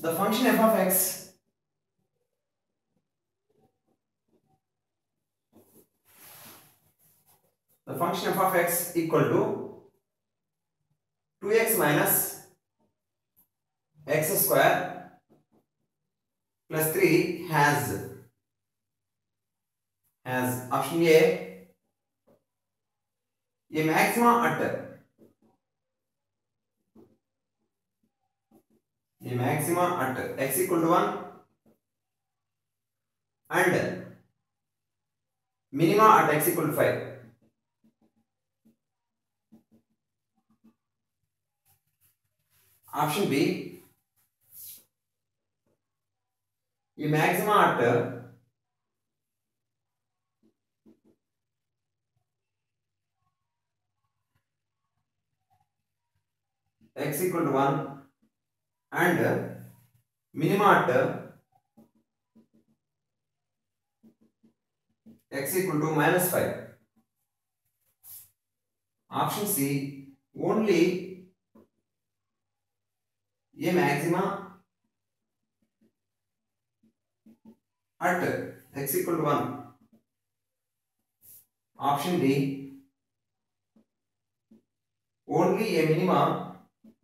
the function f of x equal to 2x minus x square plus 3 has option a maxima at x equal to 1 and minima at x equal to 5. Option B, a maxima at x equal to 1 and minima at x equal to minus 5. Option C, only a maxima at x equal to 1. Option D, only a minima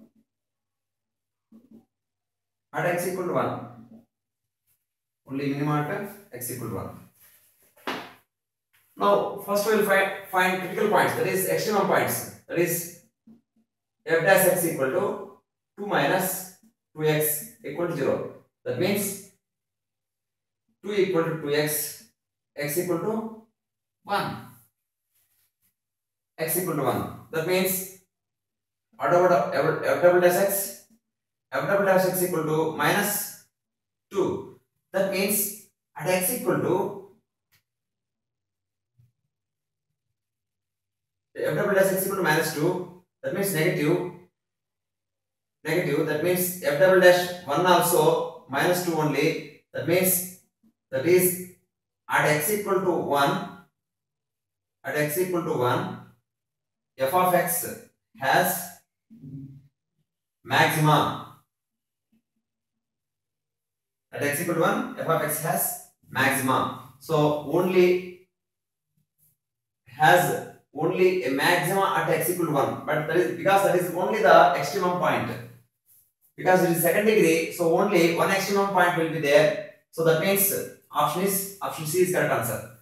at x equal to 1. Only minima at x equal to 1. Now, first we will find critical points, that is extremum points, that is f dash x equal to 2 minus 2x equal to 0. That means 2 equal to 2x, x equal to 1. X equal to 1. That means f double dash x equal to minus 2. That means at x equal to f double dash x equal to minus 2. That means negative. That means f double dash 1 also minus 2 only. That means that is at x equal to 1. At x equal to 1, f of x has maxima. At x equal to 1, f of x has maxima. So has only a maxima at x equal to 1. But that is because that is only the extremum point. Because it is second degree, so only one extremum point will be there. So that means option C is correct answer.